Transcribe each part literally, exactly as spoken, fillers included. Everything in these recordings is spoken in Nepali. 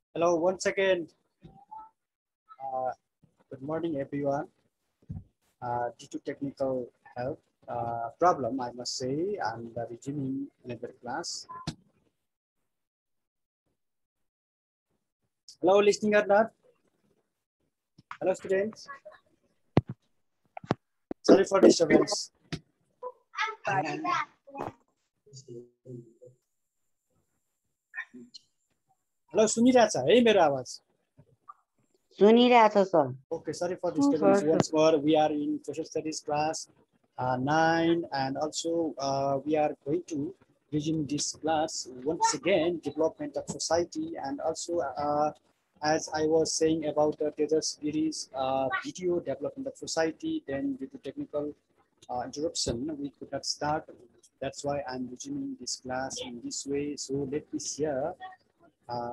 Hello, once again. Uh, good morning, everyone. Uh, due to technical help uh, problem, I must say, I'm uh, resuming another class. Hello, listening or not? Hello, students. Sorry for disturbance. Hello, सुनिरहेछ है मेरो आवाज? सुनिरहेछ sir. Okay, sorry for disturbance. Once more, we are in social studies class uh, nine, and also uh, we are going to resume this class once again, development of society, and also uh, as I was saying about the Tejas series uh, video development of society, then due to technical uh, interruption, we could not start. That's why I'm resuming this class in this way. So let me share. Uh,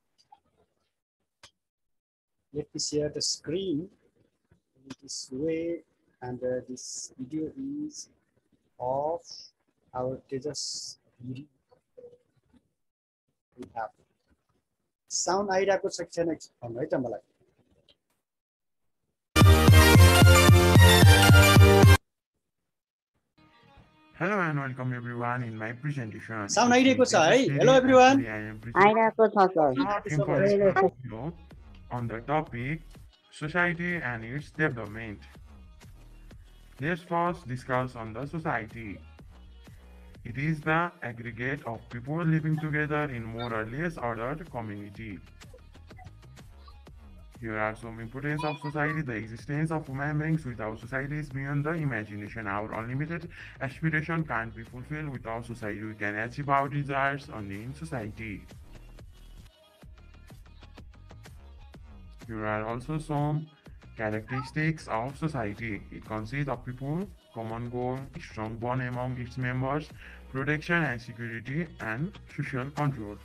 let me share the screen in this way, and uh, this video is of our Tejas video. We have sound आइरहेको छ कि छैन भन्नु है त मलाई. Hello and welcome everyone in my presentation. Sound आइरहेको छ है? Hello everyone. आइरहेको छ sir. On the topic society and its development. Let's first discuss on the society. It is the aggregate of people living together in more or less ordered community. Here are some importance of society. The existence of human beings without society is beyond the imagination. Our unlimited aspiration can't be fulfilled without society. We can achieve our desires only in society. Here are also some characteristics of society. It consists of people, common goal, strong bond among its members, protection and security, and social control.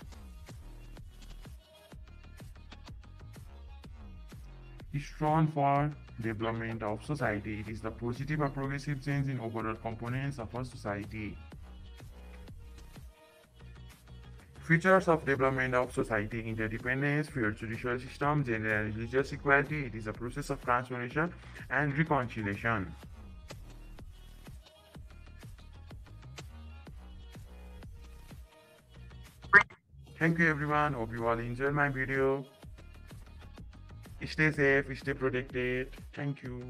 Strong for development of society. It is the positive or progressive change in overall components of a society. Features of development of society: interdependence, fair judicial system, gender and religious equality. It is a process of transformation and reconciliation. Thank you everyone. Hope you all enjoyed my video. Stay safe, stay protected. Thank you.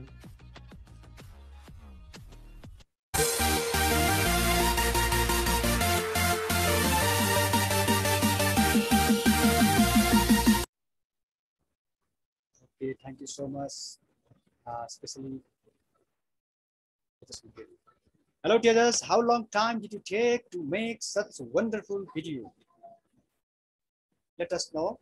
Okay, thank you so much, uh, especially. Hello, Tejas. How long time did you take to make such a wonderful video? Let us know.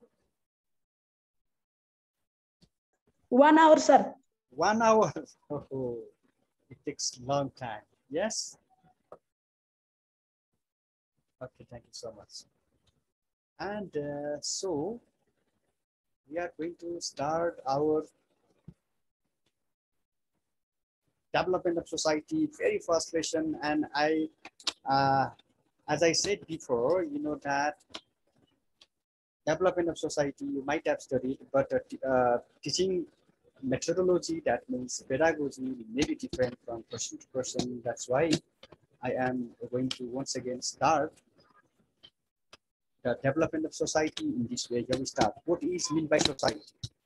One hour, sir. One hour. Oh, it takes a long time. Yes. Okay, thank you so much. And uh, so we are going to start our development of society very first lesson. And I, uh, as I said before, you know that development of society you might have studied, but uh, uh, teaching methodology, that means pedagogy, may be different from person to person. That's why I am going to once again start the development of society in this way. Here we start. What is meant by society?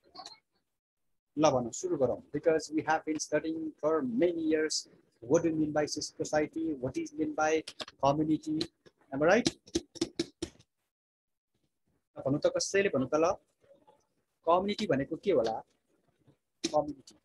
Because we have been studying for many years. What do you mean by society? What is meant by community? Am I right? Community भनेको के होला? Community.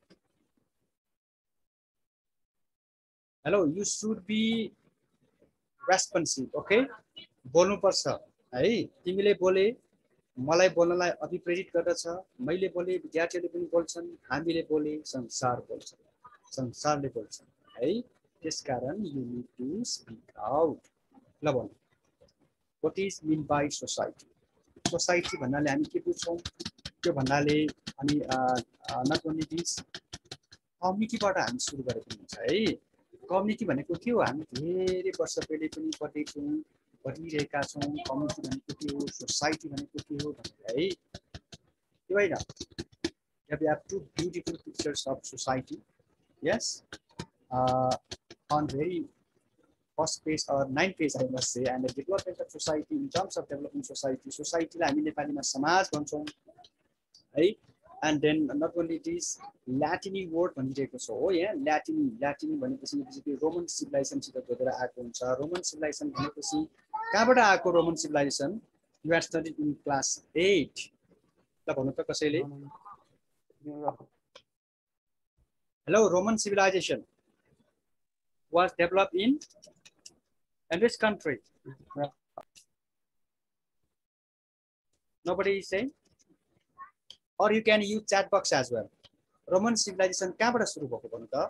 Hello, you should be responsive, okay? बोल्नु पर्छ है. तिमीले बोले मलाई बोल्नलाई अभिप्रेरित गर्दछ, मैले बोले विद्यार्थीले पनि बोल्छन्, हामीले बोले संसार बोल्छ, संसारले बोल्छ है. त्यसकारण you need to speak out. ल भन्नु. What is meant by society? Society भन्नाले हामी के बुझ्छौँ? त्यो भन्नाले हामी not only this कम्युनिटीबाट हामी सुरु गरेको हुन्छ है. कम्युनिटी भनेको के हो? हामी धेरै वर्ष पहिले पनि पढेको छौँ. गरिरहेका छौँ कम्युनिटी भनेको के हो सोसाइटी भनेको के हो भनेर है के भएन we have two beautiful pictures of society yes uh, on very first page or ninth page I must say and the development of society in terms of developing society society लाई हामी नेपालीमा समाज भन्छौँ है and then not only it is ल्याटिनी word भनिरहेको छ हो यहाँ ल्याटिनी ल्याटिनी भनेपछि बेसिकली रोमन सिभिलाइजेसन सित जोडेर आएको हुन्छ रोमन सिभिलाइजेसन भनेपछि कहाँबाट आएको Roman civilization you had studied in class eight ल भन्नु त कसैले hello Roman civilization was developed in in which country nobody is saying or you can use chat box as well Roman civilization कहाँबाट सुरु भएको भन्नु त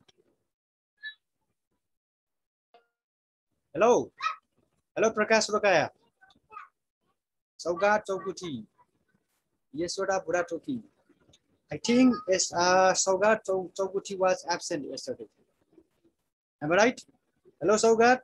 hello hello Prakash Rokaya Saugat चौकुठी Yashoda बुढाटोकी I think is uh Saugat Chaukuthi was absent yesterday. Am I right? Hello Saugat.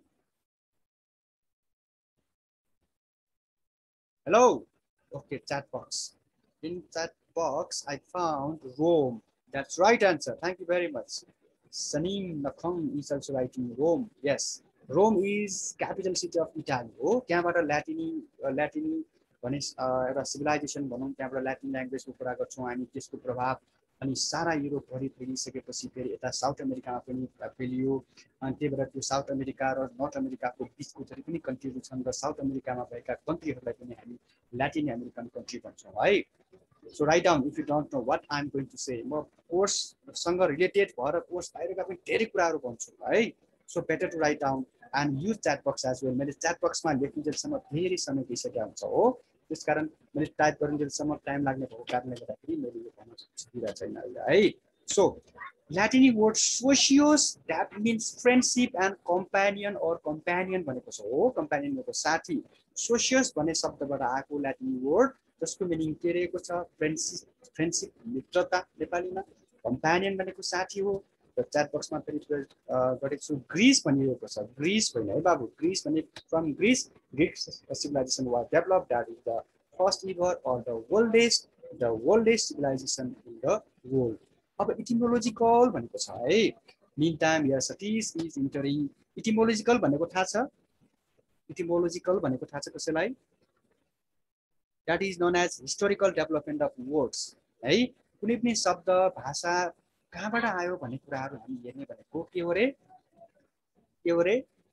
Hello. Okay, chat box. In chat box, I found Rome. That's right answer. Thank you very much. Sanim Nakhang is also writing Rome. Yes. Rome is capital city of Italy. Oh, त्यहाँबाट ल्याटिनी ल्याटिनी भने एउटा सिभिलाइजेसन भनौँ त्यहाँबाट ल्याटिन ल्याङ्ग्वेजको कुरा गर्छौँ हामी त्यसको प्रभाव अनि सारा युरोपभरि फैलिसकेपछि फेरि यता साउथ अमेरिकामा पनि फैलियो अनि त्यही भएर त्यो साउथ अमेरिका र नर्थ अमेरिकाको बिचको जति पनि कन्ट्रीहरू छन् र साउथ अमेरिकामा भएका कन्ट्रीहरूलाई पनि हामी ल्याटिन अमेरिकन कन्ट्री भन्छौँ है so write down if you don't know what I am going to say म कोर्ससँग रिलेटेड भएर कोर्स बाहिरका पनि धेरै कुराहरू भन्छु है so better to write down and use chat box as well मैले च्याट बक्समा लेख्नुजेलसम्म धेरै समय दिइसकेको हुन्छ हो त्यसकारण मैले टाइप गर्नुजेलसम्म टाइम लाग्ने भएको कारणले गर्दाखेरि मैले यो भन्न सकिरहेको छैन अहिले है so Latin word socius that means friendship and companion or companion भनेको छ हो कम्पेनियन भनेको साथी सोसियोस भन्ने शब्दबाट आएको ल्याटिनी वर्ड जसको मिनिङ के रहेको छ फ्रेन्डसिप फ्रेन्डसिप मित्रता नेपालीमा कम्पेनियन भनेको साथी हो र च्याट बक्समा फेरि गरेको छु ग्रिस भनिरहेको छ ग्रिस होइन है बाबु ग्रिस भने from Greece Greek civilization was develop that is the first ever or the oldest the oldest civilization in the world अब इटिमोलोजिकल भनेको छ है मिन टाइम हियर सटिस इज इन्टरिङ इटिमोलोजिकल भनेको थाहा छ इटिमोलोजिकल भनेको थाहा छ कसैलाई that is known as historical development of words है कुनै पनि शब्द भाषा कहाँबाट आयो भन्ने कुराहरू हामी हेर्ने भनेको के हो रे के हो रे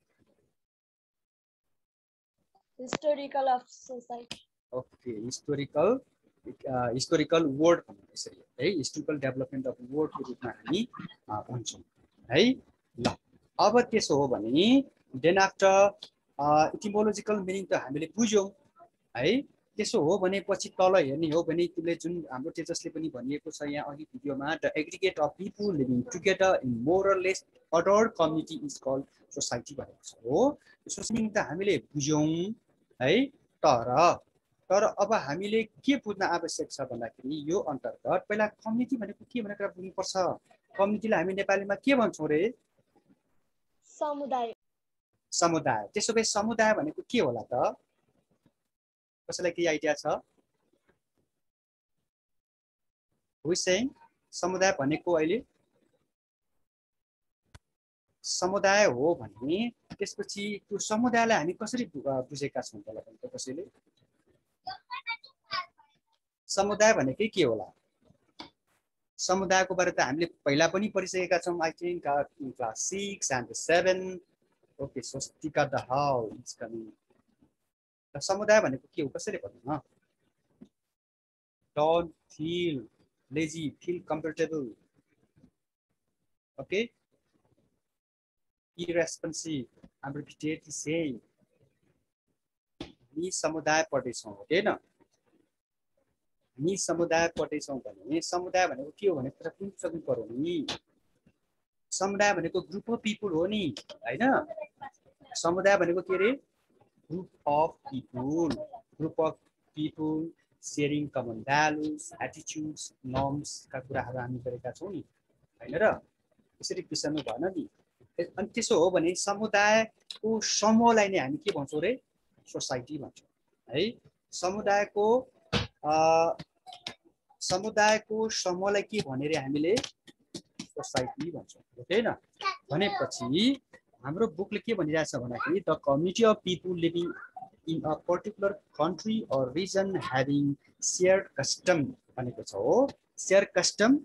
historical of society okay historical historical word भन्ने यसरी है हिस्टोरिकल डेभलपमेन्ट अफ वर्डको रूपमा हामी भन्छौँ है ल अब त्यसो हो भने देन आफ्टर इटिमोलोजिकल मिनिङ त हामीले बुझ्यौँ है त्यसो हो भने पछि तल हेर्ने हो भने तिमीले जुन हाम्रो तेजसले पनि भनिएको छ यहाँ अघि भिडियोमा the aggregate of people living together in more or less order community is called society भनेको छ हो सोसाइटी त हामीले बुझ्यौँ है तर तर अब हामीले के बुझ्न आवश्यक छ भन्दाखेरि यो अन्तर्गत पहिला कम्युनिटी भनेको के भनेर बुझ्नुपर्छ कम्युनिटीलाई हामी नेपालीमा के भन्छौँ रे समुदाय समुदाय त्यसो भए समुदाय भनेको के होला त कसैलाई केही आइडिया छ हुइसेङ समुदाय भनेको अहिले समुदाय हो भने त्यसपछि त्यो समुदायलाई हामी कसरी बुझेका छौँ होला भने कसैले समुदाय भनेकै के होला समुदायको बारे त हामीले पहिला पनि पढिसकेका छौँ I think in class six and seven okay Swastika the how is coming समुदाय भनेको के हो कसैले भन्नु न don't feel lazy feel comfortable okay irresponsive हाम्रो भिडियो सेम हामी समुदाय पढ्दैछौँ होइन हामी समुदाय पढ्दैछौँ भने समुदाय भनेको के हो भने कुरा कुन सक्नु पर्यो नि समुदाय भनेको ग्रुप अफ पिपुल हो नि होइन समुदाय भनेको के अरे group of people group of people sharing common values attitudes norms का कुराहरू हामी गरेका छौँ नि हैन र यसरी बिर्सनु भएन नि अनि त्यसो हो भने समुदायको समूहलाई नै हामी के भन्छौँ रे सोसाइटी भन्छौँ है समुदायको समुदायको समूहलाई के भने रे हामीले सोसाइटी भन्छौँ हैन भनेपछि हाम्रो बुकले के भनिरहेछ भन्दाखेरि the community of people living in a particular country or region having shared custom भनेको छ हो share custom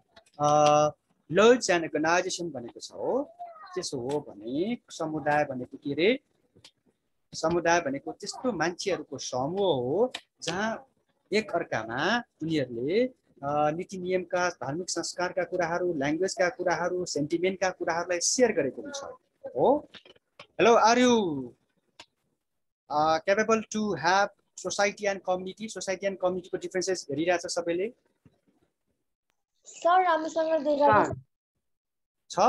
laws and organization भनेको छ हो त्यसो हो भने समुदाय भनेको के रे समुदाय भनेको त्यस्तो मान्छेहरूको समूह हो जहाँ एक अर्कामा उनीहरूले नीति नियमका धार्मिक संस्कारका कुराहरू ल्याङ्ग्वेजका कुराहरू सेन्टिमेन्टका कुराहरूलाई सेयर गरेको हुन्छ हो hello are you capable to have society and community society and कम्युनिटीको डिफरेन्सेस हेरिरहेछ सबैले सर राम्रोसँग देखाएको छ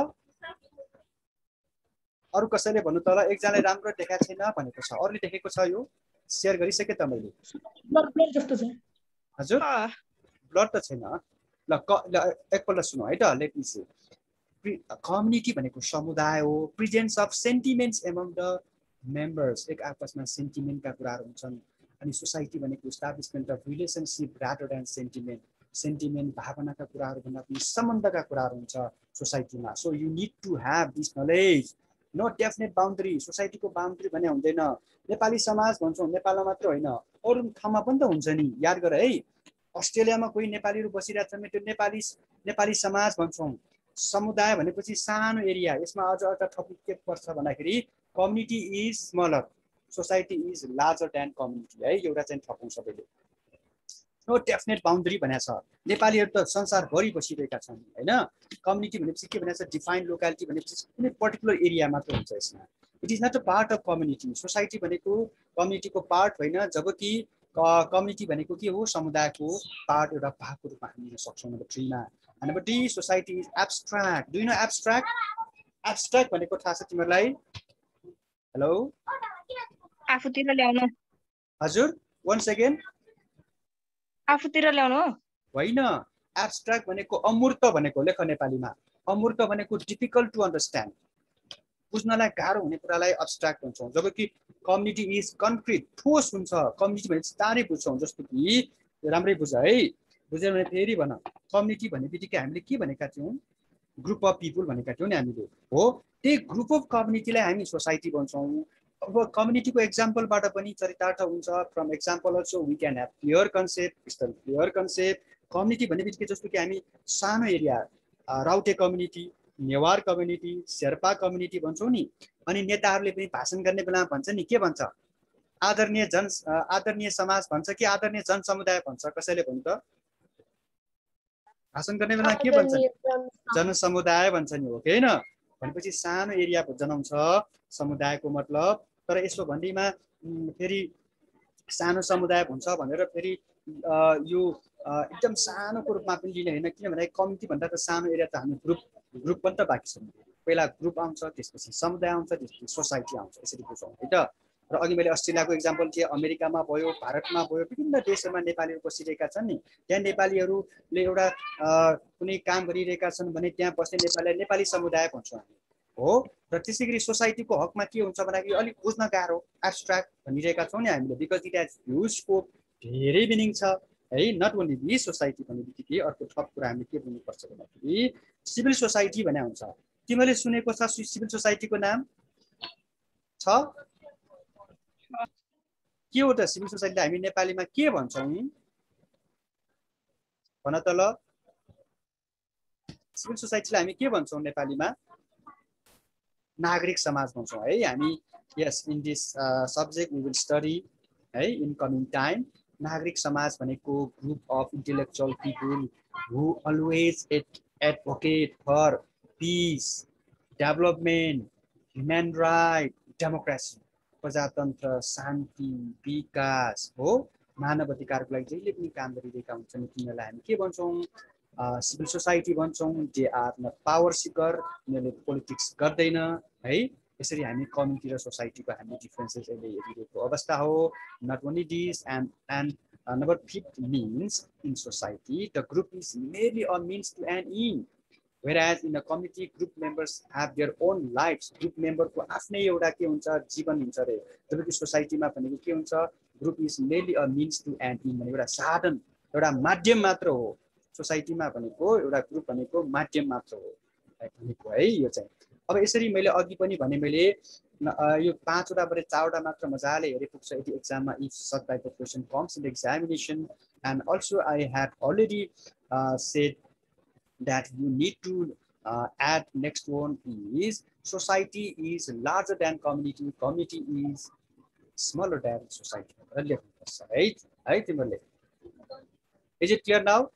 अरु कसैले भन्नु त ल एकजनाले राम्रो देखाएको छैन भनेको छ अरूले देखेको छ यो सेयर गरिसके त मैले जस्तो छ हजुर ब्लड त छैन ल एकपल्ट सुनौ है त लेट मी से कम्युनिटी भनेको समुदाय हो presence of sentiments among the members एक आपसमा सेन्टिमेन्टका कुराहरू हुन्छन् अनि सोसाइटी भनेको establishment of relationship rather than sentiment sentiment भावनाका कुराहरू भन्दा पनि सम्बन्धका कुराहरू हुन्छ सोसाइटीमा so you need to have this knowledge no definite boundary सोसाइटीको बाउन्ड्री भने हुँदैन नेपाली समाज भन्छौँ नेपालमा मात्र होइन अरू ठाउँमा पनि त हुन्छ नि याद गर है अस्ट्रेलियामा कोही नेपालीहरू बसिरहेको छन् त्यो नेपाली नेपाली समाज भन्छौँ समुदाय भनेपछि सानो एरिया यसमा अझ एउटा टपिक के पर्छ भन्दाखेरि community is smaller society is larger than community है एउटा चाहिँ थपौँ सबैले नो डेफिनेट बाउन्ड्री भनेको छ नेपालीहरू त संसारभरि बसिरहेका छन् होइन कम्युनिटी भनेपछि के भनेको छ डिफाइन्ड लोकालिटी भनेपछि कुनै पर्टिकुलर एरिया मात्र हुन्छ यसमा it is not a part of community society भनेको कम्युनिटीको पार्ट होइन जबकि कम्युनिटी भनेको के हो समुदायको पार्ट एउटा भागको रूपमा हामी लिन सक्छौँ नम्बर थ्रीमा number D society is abstract do you know abstract abstract भनेको थाहा छ तिमीहरूलाई हेलो आफूतिर ल्याउनु हजुर वान सेकेन्ड आफूतिर ल्याउनु होइन एब्स्ट्र्याक्ट भनेको अमूर्त भनेको लेख नेपालीमा अमूर्त भनेको डिफिकल्ट टु अन्डरस्ट्यान्ड बुझ्नलाई गाह्रो हुने कुरालाई एब्स्ट्र्याक्ट भन्छौँ जबकि कम्युनिटी इज कन्क्रिट ठोस हुन्छ कम्युनिटी भने चाँडै बुझ्छौँ जस्तो कि राम्रै बुझ है बुझ्यो भने फेरि भन कम्युनिटी भन्ने बित्तिकै हामीले के भनेका थियौँ ग्रुप अफ पिपुल भनेका थियौँ नि हामीले हो त्यही ग्रुप अफ कम्युनिटीलाई हामी सोसाइटी भन्छौँ अब कम्युनिटीको एक्जाम्पलबाट पनि चरितार्थ हुन्छ from example also we can have clear concept crystal clear concept community भन्ने बित्तिकै जस्तो कि हामी सानो area Raute community Newar community Sherpa community भन्छौँ नि अनि नेताहरूले पनि भाषण गर्ने बेलामा भन्छ नि के भन्छ आदरणीय जन आदरणीय समाज भन्छ कि आदरणीय जन समुदाय भन्छ कसैले भन्नु त भाषण गर्ने बेला के भन्छ जन समुदाय भन्छ नि हो कि होइन भनेपछि सानो एरिया जनाउँछ समुदायको मतलब तर यसो भन्दैमा फेरि सानो समुदाय भन्छ भनेर फेरि यो एकदम सानोको रूपमा पनि लिने होइन किनभने कम्युनिटी भन्दा त सानो एरिया त हामी ग्रुप ग्रुप पनि त बाँकी छौँ पहिला ग्रुप आउँछ त्यसपछि समुदाय आउँछ त्यसपछि सोसाइटी आउँछ यसरी बुझौँ है त र अघि मैले अस्ट्रेलियाको इक्जाम्पल थिएँ अमेरिकामा भयो भारतमा भयो विभिन्न देशहरूमा नेपालीहरू बसिरहेका छन् नि त्यहाँ नेपालीहरूले एउटा कुनै काम गरिरहेका छन् भने त्यहाँ बस्ने नेपालीलाई नेपाली समुदाय भन्छौँ हामी हो र त्यसै गरी सोसाइटीको हकमा के हुन्छ भन्दाखेरि अलिक बुझ्न गाह्रो एब्स्ट्र्याक्ट भनिरहेका छौँ नि हामीले because it has huge scope धेरै मिनिङ छ है नट ओन्ली दि सोसाइटी भन्ने बित्तिकै अर्को थप कुरा हामीले के बुझ्नुपर्छ भन्दाखेरि सिभिल सोसाइटी भने हुन्छ तिमीले सुनेको छ सिभिल सोसाइटीको नाम छ के हो त सिभिल सोसाइटी हामी नेपालीमा के भन्छौँ भन त ल सिभिल सोसाइटीलाई हामी के भन्छौँ नेपालीमा नागरिक समाज भन्छौँ है हामी यस in this subject we will study है इन कमिङ टाइम नागरिक समाज भनेको group of intellectual people who always at advocate for peace development human right democracy प्रजातन्त्र शान्ति विकास हो मानव अधिकारको लागि जहिले पनि काम गरिरहेका हुन्छन् तिनीहरूलाई हामी के भन्छौँ सिभिल सोसाइटी भन्छौँ they are not power seeker उनीहरूले पोलिटिक्स गर्दैन है यसरी हामी कम्युनिटी र सोसाइटीको हामी डिफ्रेन्सेस अहिले हेरिरहेको अवस्था हो not only this and and number fifth means in society the group is merely a means to and in whereas in a committee group members have their own lives. Group member को आफ्नै एउटा के हुन्छ जीवन हुन्छ रे जबकि सोसाइटीमा भनेको के हुन्छ group is merely a means to an end भनेको एउटा साधन एउटा माध्यम मात्र हो सोसाइटीमा भनेको एउटा ग्रुप भनेको माध्यम मात्र हो भनेको है यो चाहिँ अब यसरी मैले अघि पनि भने मैले यो पाँचवटा बरे चारवटा मात्र मजाले हेरे पुग्छ यदि एक्जाममा if such type of question comes in the examination. And also I had already uh, said that you need to uh, add next one is society is larger than community, community is smaller than society, right? Right? Is it clear now?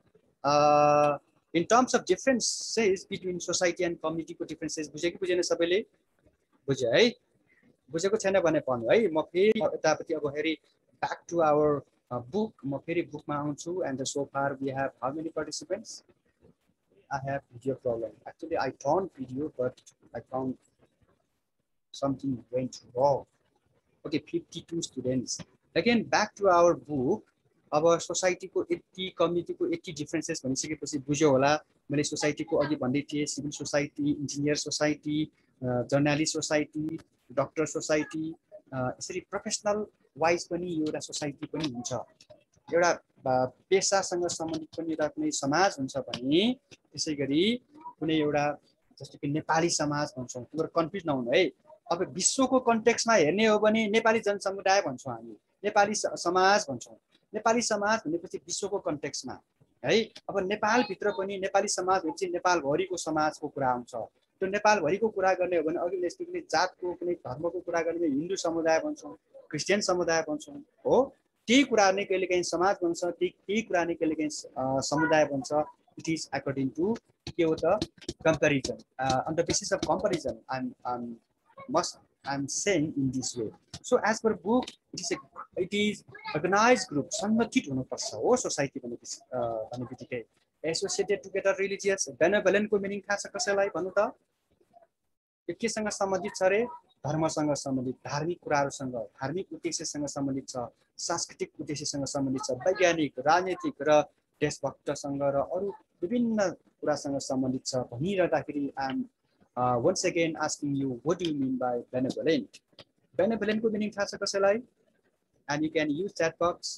Uh, in terms of differences between society and community को differences बुझे कि बुझेन सबैले बुझे है बुझेको छैन भने भन्नु है म फेरि यतापट्टि अब हेरि back to our uh, book म फेरि बुकमा आउँछु and so far we have how many participants? I have video problem. Actually I turned video but I found something went wrong. Okay, fifty-two students. Again back to our book. अब सोसाइटी को यति कम्युनिटी को यति डिफरेन्सेस भनिसकेपछि बुझ्यो होला मैले सोसाइटी को अघि भन्दै थिए civil society engineer society journalist society doctor society यसरी प्रोफेसनल वाइज पनि एउटा सोसाइटी पनि हुन्छ एउटा पेशासँग सम्बन्धित पनि एउटा कुनै समाज हुन्छ भने त्यसैगरी कुनै एउटा जस्तो कि नेपाली समाज भन्छौं तिम्रो कन्फ्युज नहुनु है अब विश्वको कन्टेक्स्टमा हेर्ने हो भने नेपाली जनसमुदाय भन्छौं हामी नेपाली समाज भन्छौं नेपाली समाज भनेपछि विश्वको कन्टेक्स्टमा है अब नेपाल भित्र पनि नेपाली समाज भनेपछि नेपाल भरिको समाजको कुरा आउँछ त्यो नेपाल भरिको कुरा गर्ने हो भने अघि जस्तो कुनै जातको कुनै धर्मको कुरा गर्ने हिन्दू समुदाय भन्छौं क्रिस्चियन समुदाय भन्छौं हो त्यही कुरा नै कहिलेकाहीँ समाज भन्छ त्यही कुरा नै कहिलेकाहीँ समुदाय भन्छ इट इज अकॉर्डिङ टु के हो त comparison on the basis of comparison I am must I'm saying in this way. So as per book, it is a, it is organized group. संगठित हुनु पर्छ हो सोसाइटी भनेपछि भनेबित्तिकै एसोसिएटेड टुगेदर रिलिजियस बेनेभोलेन्ट को मिनिङ थाहा छ कसैलाई भन्नु त यो केसँग सम्बन्धित छ रे धर्मसँग सम्बन्धित धार्मिक कुराहरुसँग धार्मिक उद्देश्यसँग सम्बन्धित छ सांस्कृतिक उद्देश्यसँग सम्बन्धित छ वैज्ञानिक राजनीतिक र देशभक्तसँग र अरु विभिन्न कुरासँग सम्बन्धित छ भनिरहँदाखेरि आम Uh, once again asking you what do you mean by benevolent? Benevolent को meaning थाहा छ कसैलाई? And you can use chat box.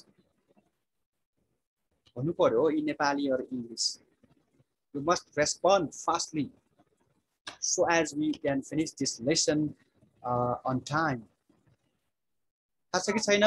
भन्नु पर्यो in Nepali or English. You must respond fastly so as we can finish this lesson uh, on time. थाहा छ कि छैन?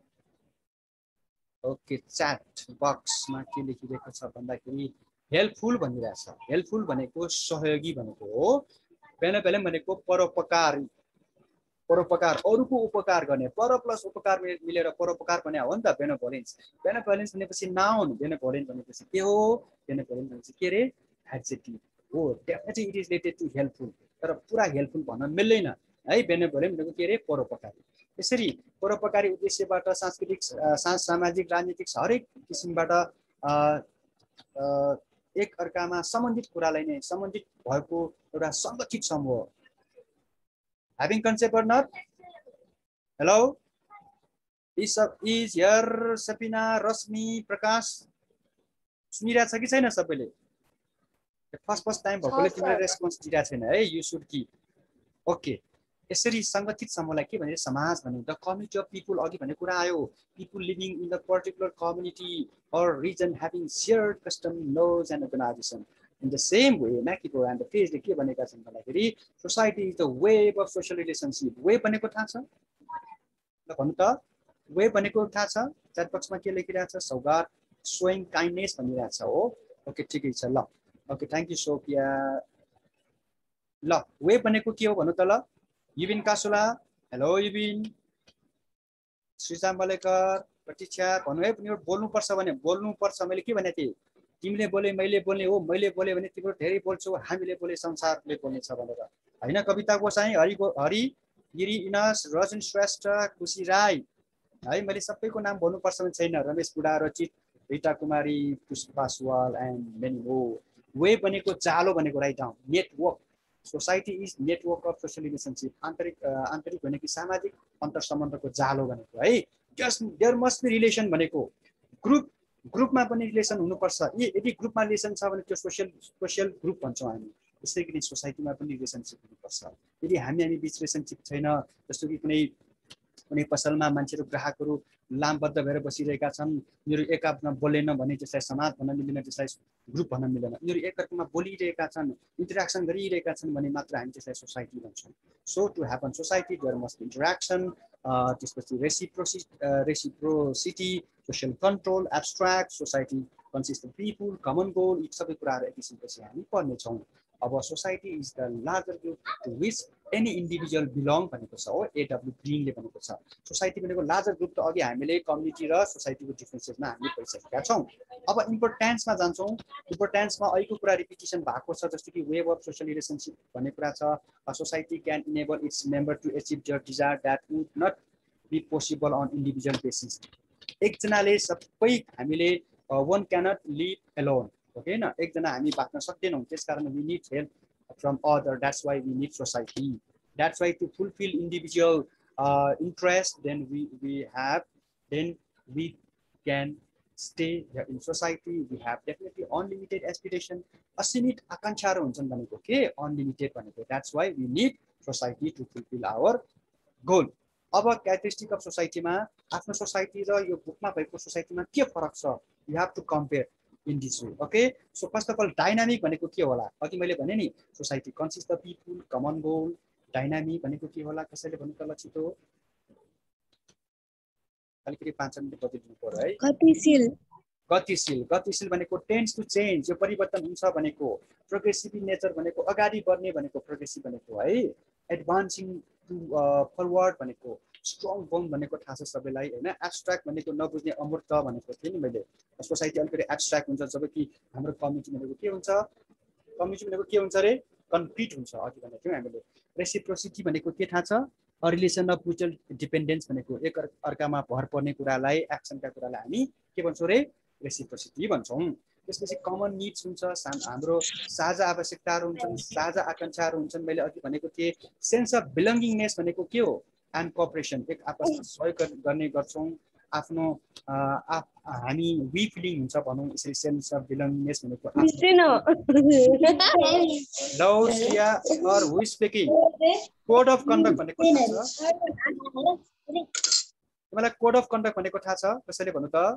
Okay, chat box मा के लेखिरहेको छ भन्दाखेरि हेल्पफुल भनिरहेछ हेल्पफुल भनेको सहयोगी भनेको हो बेनेभोलेन्ट भनेको परोपकारी परोपकार अरूको उपकार गर्ने पर प्लस उपकार मिलेर परोपकार भने हो नि त बेनेभोलेन्स बेनेभोलेन्स भनेपछि नाउन बेनेभोलेन्ट भनेपछि के हो बेनेभोलेन्ट भनेपछि के रे एडजेक्टिभ हो definitely it is related to helpful तर पुरा हेल्पफुल भन्न मिल्दैन है बेनेभोलेन्ट भनेको के रे परोपकारी यसरी परोपकारी उद्देश्यबाट सांस्कृतिक सामाजिक राजनीतिक हरेक किसिमबाट एक अर्कामा सम्बन्धित कुरालाई नै सम्बन्धित भएको एउटा संगठित समूह having concept or not hello is is here Sapina Rasmi Prakash सुनिरहेछ कि छैन सबैले फर्स्ट फर्स्ट टाइम भएकोले तिमीले रेस्पोन्स दिइरा छैन है यु शुड की ओके यसरी संगठित समूहलाई के भन्छ समाज भने द कम्युनिटी अफ पिपल अघि भन्ने कुरा आयो people living in the particular community or region having shared custom laws and organization in the same way Makipo and the page के भनेका छन् भन्दाखेरि society is the web of social relationship web भनेको थाहा छ ल भन्नु त web भनेको थाहा छ chat box मा के लेखिरहेछ सौगात showing kindness भनिरहेछ हो ओके ठिकै छ ल ओके थ्यांक यू सोफिया ल web भनेको के हो भन्नु त ल युबिन कासुला हेलो युबिन श्रीजा मलेकर प्रतीक्षा भन्नु है तिम्रो बोल्नु पर्छ भने बोल्नु पर्छ मैले के भने थिए तिमीले बोले मैले बोल्ने हो मैले बोले भने तिम्रो धेरै बोल्छौ हामीले बोले संसारले बोल्ने छ भनेर हैन कविता गोसाई हरि हरि गिरी इनास रजन श्रेष्ठ खुशी राई है मैले सबैको नाम भन्नु पर्छ भने छैन रमेश बुढा रचित रीता कुमारी पुष्पा सुवाल एन्ड मेनी मोर वे भनेको जालो भनेको write down network society is network of social relationship आन्तरिक आन्तरिक भनेको सामाजिक अन्तर सम्बन्धको जालो भनेको है just there must be relation भनेको ग्रुप ग्रुपमा पनि रिलेसन हुनुपर्छ। यदि ग्रुपमा रिलेसन छ भने त्यो सोसियल सोसियल ग्रुप भन्छौँ हामी। त्यसै गरी सोसाइटीमा पनि रिलेसनसिप हुनुपर्छ। यदि हामी हामी बिच रिलेसनसिप छैन, जस्तो कि कुनै कुनै पसलमा मान्छेहरू ग्राहकहरू लामबद्ध भएर बसिरहेका छन्, उनीहरू एक आपमा बोलेन भने त्यसलाई समाज भन्न मिलेन, त्यसलाई ग्रुप भन्न मिलेन। उनीहरू एकअर्कामा बोलिरहेका छन्, इन्टरेक्सन गरिरहेका छन् भने मात्र हामी त्यसलाई सोसाइटी भन्छौँ। So to happen society there must interaction, त्यसपछि रेसिप्रोसि reciprocity, social control, abstract, society consist of people, common goal, यी सबै कुराहरू एक किसिमपछि हामी पढ्नेछौँ। अब society is the larger group to which any individual belong भनेको छ हो, एडब्ल्यू ग्रिनले भनेको छ। सोसाइटी भनेको लार्जर ग्रुप त अघि हामीले कम्युनिटी र सोसाइटीको डिफ्रेन्सेसमा हामीले पढिसकेका छौँ। अब इम्पोर्टेन्समा जान्छौँ। इम्पोर्टेन्समा अहिलेको कुरा रिपिटिसन भएको छ, जस्तो कि वेब अफ सोसियल रिलेसनसिप भन्ने कुरा छ। Society can enable its member to achieve their desire that would not be possible on individual basis. एकजनाले सबै हामीले one cannot live alone, okay न, एकजना हामी बाँच्न सक्दैनौँ, त्यसकारण we need help from other. That's why we need society. That's why to fulfill individual uh, interest, then we we have then we can stay here in society. We have definitely unlimited aspiration. असीमित आकांक्षाहरू हुन्छन् भनेको के, unlimited भनेको। That's why we need society to fulfill our goal. अब characteristic of society मा आफ्नो सोसाइटी र यो बुकमा भएको सोसाइटीमा के फरक छ, you have to compare in this way. Okay, so first of all, dynamic भनेको के होला? अघि मैले भने नि, society consist of people, common goal. Dynamic भनेको के होला, कसैले भन्नु त ल छिटो, अलिकति पाँच मिनट बदिदिनु पर्यो है। गतिशील। गतिशील गतिशील भनेको टेन्स टु चेन्ज, यो परिवर्तन हुन्छ भनेको। प्रोग्रेसिभ इन नेचर भनेको अगाडि बढ्ने भनेको प्रोग्रेसिभ भनेको है। एडभान्सिङ टु फरवर्ड भनेको। स्ट्रङ बोन्ड भनेको थाहा छ सबैलाई हैन। एब्स्ट्राक्ट भनेको नबुझ्ने अमूर्त भनेको थिएँ नि मैले। सोसाइटी अलिकति एब्स्ट्राक्ट हुन्छ, जबकि हाम्रो कम्युनिटी भनेको के हुन्छ, कम्युनिटी भनेको के हुन्छ रे, कन्क्रिट हुन्छ। अघि भनेको थियौँ हामीले। रेसिप्रोसिटी भनेको के थाहा छ, रिलेसन अफ म्युचुअल डिपेन्डेन्स भनेको एक अर्कामा भर पर्ने कुरालाई, एक्सनका कुरालाई हामी के भन्छौँ रे, रेसिप्रोसिटी भन्छौँ। त्यसपछि कमन निड्स हुन्छ, हाम्रो साझा आवश्यकताहरू हुन्छन्, साझा आकांक्षाहरू हुन्छन्। मैले अघि भनेको थिएँ सेन्स अफ बिलोङ्गिङनेस भनेको के हो, एन्ड कोअपरेसन, एक आपसमा सहयोग गर्ने गर्छौँ। आफ्नो हामी वी फिलिङ हुन्छ भनौँ, यसरी सेन्स अफ बिलोङ्गिङनेस भनेको। Who is speaking? Code of conduct भनेको थाहा छ तिमीलाई? कोड अफ कन्डक्ट भनेको थाहा छ? कसैले भन्नु त?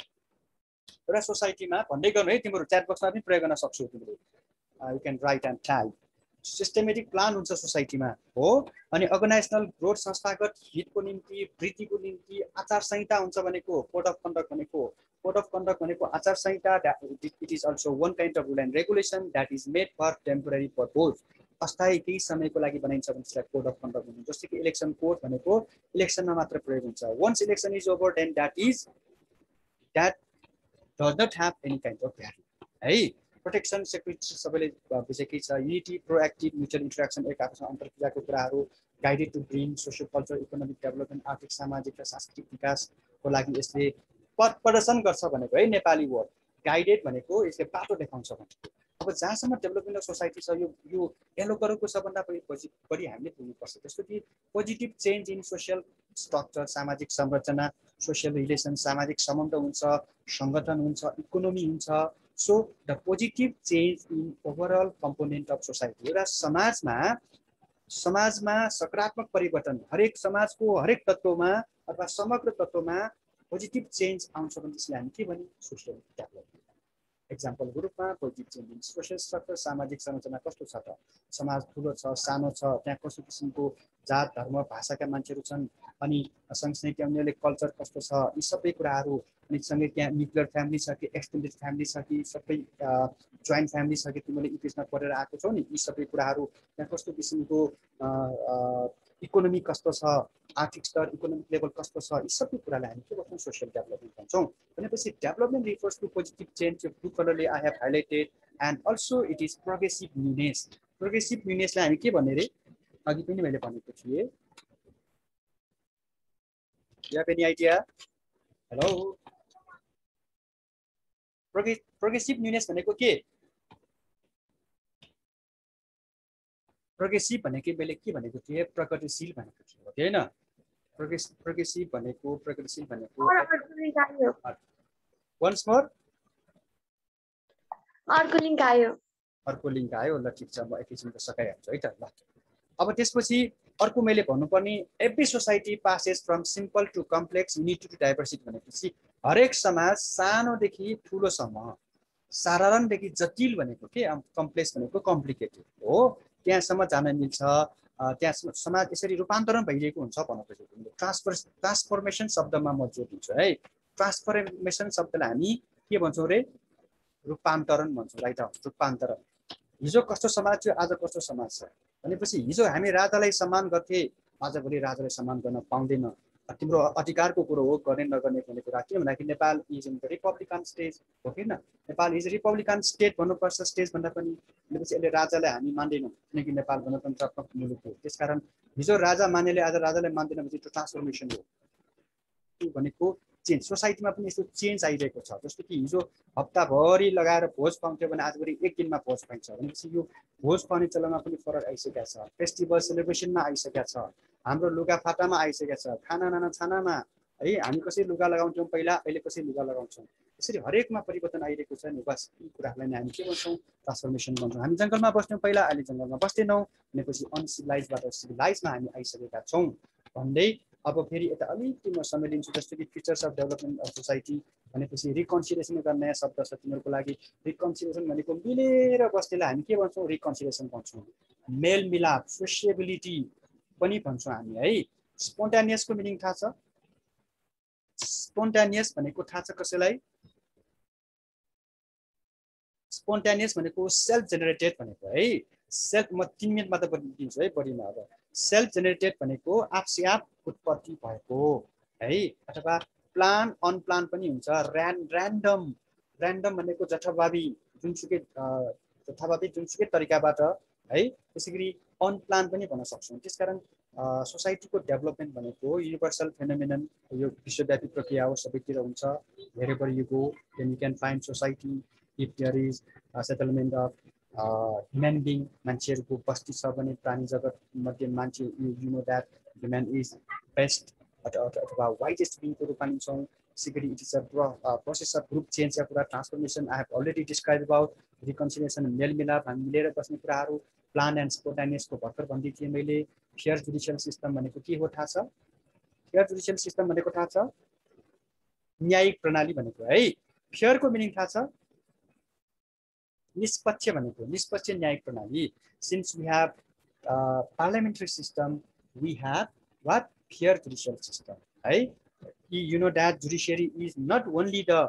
एउटा सोसाइटीमा भन्दै गर्नु है, तिम्रो च्याट बक्समा पनि प्रयोग गर्न सक्छौ तिमीले। You can write and type. Systematic plan हुन्छ सोसाइटीमा हो, अनि अर्गनाइजेसनल ग्रोथ, संस्थागत हितको निम्ति, वृद्धिको निम्ति आचार संहिता हुन्छ भनेको कोड अफ कन्डक्ट भनेको। कोड अफ कन्डक्ट भनेको आचार संहिता। It is also one kind of rule and regulation that is made for temporary purpose. अस्थायी केही समयको लागि बनाइन्छ भने त्यसलाई कोड अफ कन्डक्ट भन्छ। जस्तो कि इलेक्सन कोड भनेको इलेक्सनमा मात्र प्रयोग हुन्छ। Once election is over then that is that does not have any kind of value है। प्रोटेक्सन, सेक्युरिटी सबैले बुझेकै छ। युनिटी, प्रोएक्टिभ, म्युचुअल इन्टरेक्सन, एक आपसमा अन्तर्क्रियाको कुराहरू। Guided to bring social culture, economic development, आर्थिक सामाजिक र सांस्कृतिक विकासको लागि यसले पथ प्रदर्शन गर्छ भनेको है नेपाली वर्ड। गाइडेड भनेको यसले बाटो देखाउँछ भनेको। अब जहाँसम्म डेभलपमेन्ट अफ सोसाइटी छ, यो यो येलो कलरको सबभन्दा बढी बढी हामीले बुझ्नुपर्छ। जस्तो कि positive change in social structure, सामाजिक संरचना, सोसियल रिलेसन, सामाजिक सम्बन्ध हुन्छ, सङ्गठन हुन्छ, इकोनोमी हुन्छ। So the positive change in overall component of society. एउटा समाजमा समाजमा सकारात्मक परिवर्तन हरेक समाजको हरेक तत्त्वमा अथवा समग्र तत्त्वमा पोजिटिभ चेन्ज आउँछ भने त्यसलाई हामी के भन्छौँ, सोसियल डेभलपमेन्ट। एक्जाम्पलको रूपमा positive change in social structure, सामाजिक संरचना कस्तो छ त, समाज ठुलो छ, सानो छ, त्यहाँ कस्तो किसिमको जात, धर्म, भाषाका मान्छेहरू छन्, अनि सँगसँगै त्यहाँ उनीहरूले कल्चर कस्तो छ, यी सबै कुराहरू। अनि सँगै त्यहाँ न्युक्लियर फ्यामिली छ कि एक्सटेन्डेड फ्यामिली छ कि सबै जोइन्ट फ्यामिली छ कि तिमीले इपिएसमा पढेर आएको छौ नि, यी सबै कुराहरू। त्यहाँ कस्तो किसिमको इकोनोमी कस्तो छ, आर्थिक स्तर, इकोनोमिक लेभल कस्तो छ, यी सबै कुरालाई हामी के भन्छौँ, सोसियल डेभलपमेन्ट भन्छौँ। भनेपछि development refers to positive change, यो ब्लू कलरले I have highlighted, and also it is progressive newness. Progressive न्युनेसलाई हामी के भन्ने रे, अघि पनि मैले भनेको थिएँ। You have any idea? Hello? Progressive newness भनेको के? प्रोग्रेसिभ भनेको मैले के भनेको थिएँ, प्रगतिशील भनेको थिएँ हो हैन। प्रोग्रेसिभ प्रोग्रेसिभ भनेको प्रगतिशील भनेको वन्स मोर अर्को लिङ्क आयो अर्को लिङ्क आयो ल ठिक छ म एकैछिनको सकाइहाल्छु है त ल अब त्यसपछि अर्को मैले भन्नुपर्ने every society passes from simple to complex unity to diversity भनेपछि हरेक समाज सानोदेखि ठुलोसम्म साधारणदेखि जटिल भनेको के कम्प्लेक्स भनेको कम्प्लिकेटेड हो त्यहाँसम्म जान मिल्छ त्यहाँ समाज यसरी रूपान्तरण भइरहेको हुन्छ भनेपछि ट्रान्सफर ट्रान्सफर्मेसन शब्दमा म जोड दिन्छु है ट्रान्सफर्मेसन शब्दलाई हामी के भन्छौँ रे रूपान्तरण भन्छौँ राइट रूपान्तरण हिजो कस्तो समाज थियो आज कस्तो समाज छ भनेपछि हिजो हामी राजालाई सम्मान गर्थे आजभोलि राजालाई सम्मान गर्न पाउँदैन तिम्रो अधिकारको कुरो हो गर्ने नगर्ने भन्ने कुरा के भन्दाखेरि Nepal is in the republican state हो किन नेपाल इज रिपब्लिकन स्टेट भन्नुपर्छ स्टेट भन्दा पनि भनेपछि अहिले राजालाई हामी मान्दैनौँ किनकि नेपाल गणतन्त्रात्मक मुलुक हो त्यसकारण हिजो राजा मान्नेले आज राजालाई मान्दैन भने त्यो ट्रान्सफर्मेसन हो त्यो भनेको चेन्ज सोसाइटीमा पनि यस्तो चेन्ज आइरहेको छ जस्तो कि हिजो हप्ताभरि लगाएर भोज खुवाउँथ्यो भने आजभोलि एक दिनमा भोज खुवाइन्छ भनेपछि यो भोज खुवाउने चलनमा पनि फरक आइसकेको छ फेस्टिभल सेलिब्रेसनमा आइसकेको छ हाम्रो लुगाफाटामा आइसकेको छ खाना नाना छानामा है हामी कसरी लुगा लगाउँथ्यौँ पहिला अहिले कसरी लुगा लगाउँछौँ यसरी हरेकमा परिवर्तन आइरहेको छ नि बस यी कुराहरूलाई हामी के भन्छौँ ट्रान्सफर्मेसन भन्छौँ हामी जङ्गलमा बस्थ्यौँ पहिला अहिले जङ्गलमा बस्दैनौँ भनेपछि अनसिभिलाइजबाट सिभिलाइजमा हामी आइसकेका छौँ भन्दै अब फेरि यता अलिकति म समय लिन्छु जस्तो कि features of development of society भनेपछि रिकन्सिलिएसन एउटा नयाँ शब्द छ तिनीहरूको लागि रिकन्सिलिएसन भनेको मिलेर बस्नेलाई हामी के भन्छौँ रिकन्सिलिएसन भन्छौँ मेलमिलाप सोसिएबिलिटी पनि भन्छौँ हामी है स्पोन्टानियसको मिनिङ थाहा छ स्पोन्टानियस भनेको थाहा छ कसैलाई स्पोन्टानियस भनेको सेल्फ जेनेरेटेड भनेको है सेल्फ म तीन मिनटमा त दिन्छु है बढीमा अब सेल्फ जेनेरेटेड भनेको आफसे आफ उत्पत्ति भएको है अथवा प्लान अनप्लान पनि हुन्छ ऱ्यान ऱ्यान्डम ऱ्यान्डम भनेको जथाभावी जुनसुकै जथाभावी जुनसुकै तरिकाबाट है त्यसै गरी अनप्लान पनि भन्न सक्छौँ त्यसकारण सोसाइटीको डेभलपमेन्ट भनेको युनिभर्सल फेनोमेनन यो विश्वव्यापी प्रक्रिया हो सबैतिर हुन्छ wherever you go then you can find society if there is a settlement of human being मान्छेहरूको बस्ती छ भने प्राणी जगत मध्ये मान्छे you know that human is best अथवा वाइटेस्ट बिङको रूपमा लिन्छौँ त्यसै गरी it is a process of group चेन्जका कुरा transformation I have already describe about reconciliation मेलमिलाप हामी मिलेर बस्ने कुराहरू प्लान एन्ड स्पोन्टानियसको भर्खर भन्दै थिएँ मैले फेयर जुडिसियल सिस्टम भनेको के हो थाहा छ फेयर जुडिसियल सिस्टम भनेको थाहा छ न्यायिक प्रणाली भनेको है फेयरको मिनिङ थाहा छ निष्पक्ष भनेको निष्पक्ष न्यायिक प्रणाली since we have parliamentary system we have what fair judicial system है you know that judiciary is not only the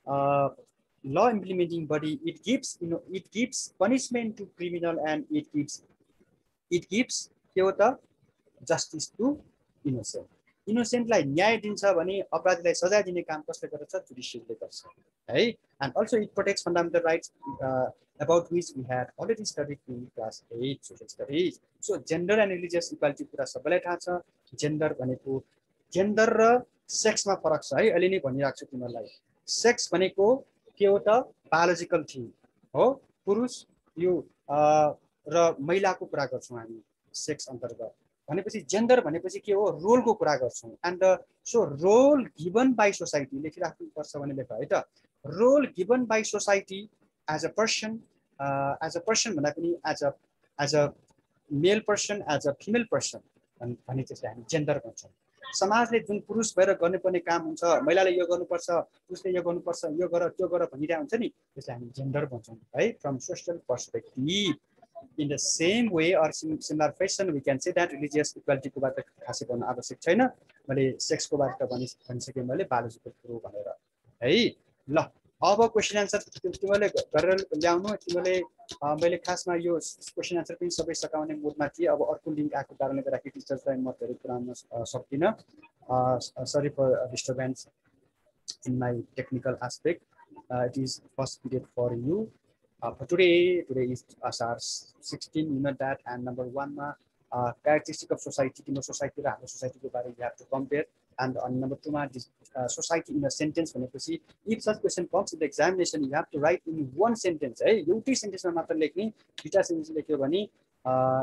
law implementing body it gives you know it gives punishment to criminal and it gives it gives के हो त justice to innocent इनोसेन्टलाई न्याय दिन्छ भने अपराधीलाई सजाय दिने काम कसले गर्छ जुडिसियरीले गर्छ है and also it protects fundamental rights about which we had already studied in class at social studies so gender and religious equality कुरा सबैलाई थाहा छ जेन्डर भनेको जेन्डर र सेक्समा फरक छ है अहिले नै भनिरहेको छु तिमीहरूलाई सेक्स भनेको के हो त बायोलोजिकल थिङ हो पुरुष यो र महिलाको कुरा गर्छौँ हामी सेक्स अन्तर्गत भनेपछि जेन्डर भनेपछि के हो रोलको कुरा गर्छौँ and so role given by society लेखिराख्नुपर्छ भने लेख है त role given by society as a person as a person भन्दा पनि as a as a male person as a female person भने त्यसलाई हामी जेन्डर भन्छौँ समाजले जुन पुरुष भएर गर्नुपर्ने काम हुन्छ महिलाले यो गर्नुपर्छ पुरुषले यो गर्नुपर्छ यो गर त्यो गर भनिरहेको हुन्छ नि त्यसलाई हामी जेन्डर भन्छौँ है from social perspective in the same way or similar fashion we can say that religious equality को बारे खासै भन्न आवश्यक छैन मैले सेक्स को बारे भनि भनिसकेँ मैले बायोलोजिकल कुरो भनेर है ल अब क्वेसन आन्सर तिमीले गरेर ल्याउनु तिमीले मैले खासमा यो क्वेसन आन्सर पनि सबै सकाउने मोडमा थिएँ अब अर्को लिङ्क आएको कारणले गर्दाखेरि टिचर्सलाई म धेरै पुऱ्याउन सक्दिनँ sorry for disturbance in my technical aspect it is first period for you Uh, for today, today is Asar sixteen, you know that, and number one, uh, characteristic of society, you know, society, society, you have to compare, and on number two, this uh, society in a sentence, when you see, if such question comes in the examination, you have to write in one sentence, hey, you two sentences, matter like me, beta sentence like you, bunny, uh,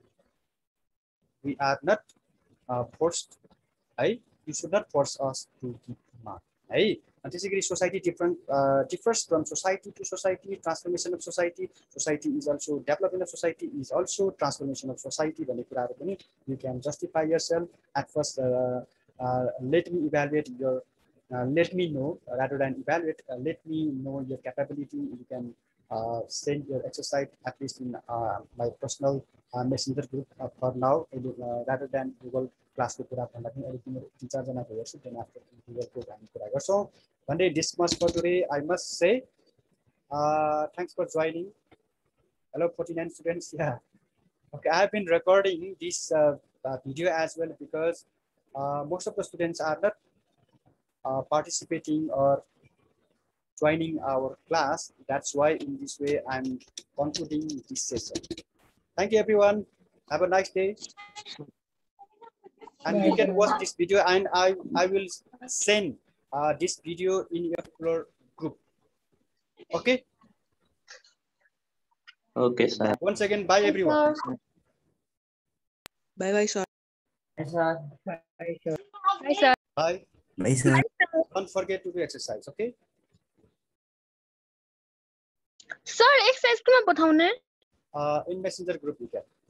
we are not uh, forced, hey, you should not force us to give mark, hey. त्यसै गरी society different uh, differs from society to society. Transformation of society, society is also development of society is also transformation of society भन्ने कुराहरु पनि you can justify yourself at first. uh, uh, let me evaluate your uh, let me know rather than evaluate. uh, let me know your capability. You can uh, send your exercise at least in uh, my personal uh, messenger group uh, for now, uh, rather than Google class को कुरा भन्दा पनि अहिले तिम्रो तीन चार जना हेर्छु then after Google को हामी कुरा गर्छौं भन्दै this much for today. I must say uh, thanks for joining. Hello forty-nine students. Yeah, okay, I have been recording this uh, uh, video as well because uh, most of the students are not uh, participating or joining our class. That's why in this way I'm concluding this session. Thank you everyone. Have a nice day. And you can watch this video and I, I will send uh, this video in your particular group. Okay? Okay, sir. Once again, bye everyone. Bye bye, sir. Hi, sir. Bye. Bye, sir. Don't forget to do exercise, okay? Sir, exercise kuma bathaune? Uh, in messenger group you can.